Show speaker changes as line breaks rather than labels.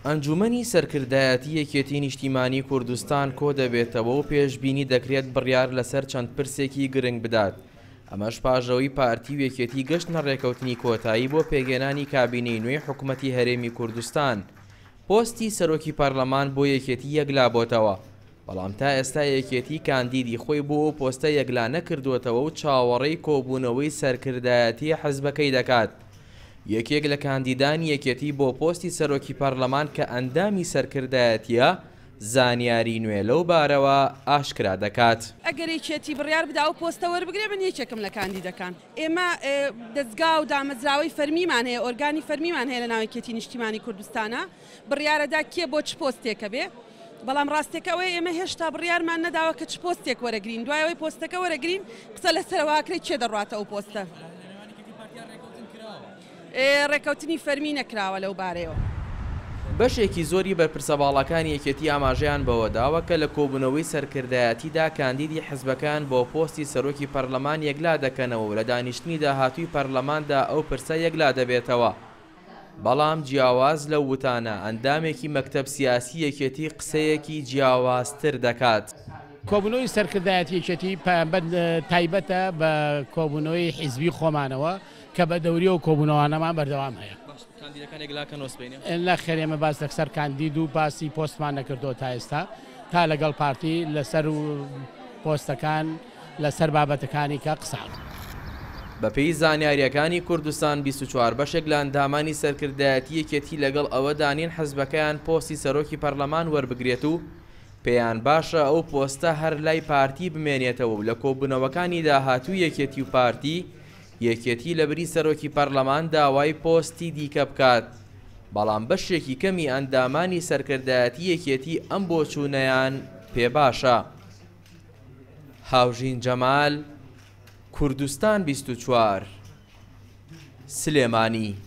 ئەنجومەنی سەرکردایەتی یەکێتی نیشتیمانی کوردستان کۆ دەبێتەوە و پێشبینی دەکرێت بڕیار لەسەر چەند پرسێکی گرنگ بدات. ئەمەش پاژەوەی پارتی و یەکێتی گەشتنە ڕێکەوتنی کۆتایی بۆ پێگەێنانی کابینەی نوێی حکوومەتی هەرێمی کوردستان. پۆستی سەرۆکی پەرلەمان بۆ یەکێتی یەکلا بۆتەوە، بەڵام تا ئێستا یەکێتی کاندیدی خۆی بۆ پۆستە یەکلا نەکردووەتەوە و چاوەڕێی کۆبوونەوەی سەرکردایەتی حەزبەکەی دەکات. یەکێک لە کاندیدانی یەکێتی بۆ پۆستی سەرۆکی پەرلەمان کە ئەندامی سەرکردایەتیە زانیاری نوێ لەو بارەوە ئاشکرا دەکات.
ئەگەر یەکێتی بڕیار بدا و پۆستە وەربگرێ من یەکێکم لە کاندیدەکان. ئێمە دەستگا و دامەزراوەی فەرمیمان هەیە، ئۆرگانی فەرمیمان هەیە لە ناو یەکێتی نیشتیمانی کوردستانە بڕیارەدا کێ بۆ چ پۆستێکە بێ. بەڵام ڕاستێکەوەی ئێمە هێشتا بڕیارمان نەداوە کە چ پۆستێک وەرەگرین، دوایەوەی پۆستەکە وەرەگرین قسە لەسەرەوەکرێت چێ دەڕاتە ئەو پۆستە. ڕێکەوتنی فەرمی نەکراوە لەو بارەیەوە.
بەشێکی زۆری بەرپرسە باڵەکانی یەکێتی ئاماژەیان بەوە داوە کە لە کۆبوونەوەی سەرکردایەتیدا کاندیدی حزبەکان بۆ پۆستی سەرۆکی پەرلەمان یەکلا دەکەنەوە و لە دانیشتنی داهاتووی پەرلەماندا ئەو پرسە یەکلا دەبێتەوە. بەڵام جیاواز لە وتانە ئەندامێکی مەکتەب سیاسی یەکێتی قسەیەکی جیاوازتر دەکات.
کۆبوونەوەی سەرکردایەتی یەکێتی پایبەت تایبەتە بە کۆبوونەوەی حیزبی خۆمانەوە کە بە دەوری و کۆبوونەوەنەمان بەردەوام هەیە. لە خێرێمە باس لەسەر کاندید و باسی پۆستمان نەکردەوە تا ئێستا تا لەگەڵ پارتی لەسەر پۆستەکان لەسەر بابەتەکانی کە قسان.
بەپێی زانیاریەکانی کوردستان 24 بەشێک لە ئەندامانی سەرکردایەتی یەکێتی لەگەڵ ئەوە دانین حەزبەکەیان پۆستی سەرۆکی پەرلەمان وەربگرێت و پێیان باشە ئەو پۆستە هەر لای پارتی بمێنێتەوە و لە کۆبوونەوەکانی داهاتوو یەکێتی و پارتی یەکێتی لە بری سەرۆکی پەرلەمان داوای پۆستی دیکە بکات. بەڵام بەشێکی کەمی ئەندامانی سەرکردایەتی یەکێتی ئەم بۆچوونەیان پێ باشە. هاوژین جەمال، کوردستان 24 سلێمانی.